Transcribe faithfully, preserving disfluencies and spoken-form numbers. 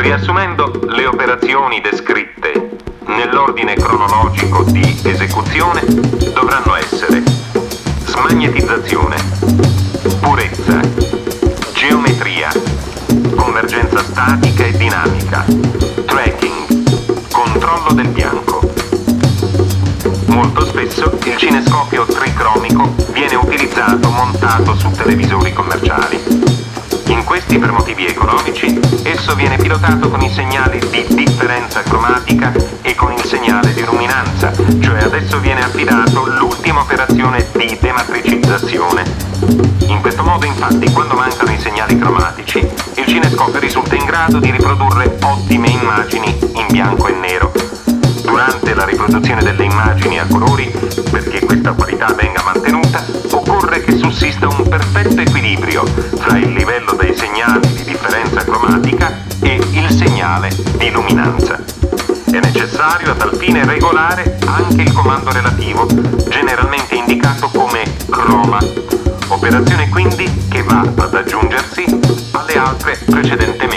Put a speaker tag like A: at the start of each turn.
A: Riassumendo, le operazioni descritte nell'ordine cronologico di esecuzione dovranno essere smagnetizzazione, purezza, geometria, convergenza statica e dinamica, tracking, controllo del bianco. Molto spesso il cinescopio tricromico viene utilizzato montato su televisori commerciali. In questi, per motivi economici, esso viene pilotato con i segnali di differenza cromatica e con il segnale di luminanza, cioè adesso viene affidato l'ultima operazione di dematricizzazione. In questo modo, infatti, quando mancano i segnali cromatici, il cinescopio risulta in grado di riprodurre ottime immagini in bianco e nero. Durante la riproduzione delle immagini a colori, perché questa qualità venga mantenuta, occorre che sussista un perfetto equilibrio tra il livello dei segnali di differenza cromatica e il segnale di luminanza. È necessario a tal fine regolare anche il comando relativo, generalmente indicato come chroma, operazione quindi che va ad aggiungersi alle altre precedentemente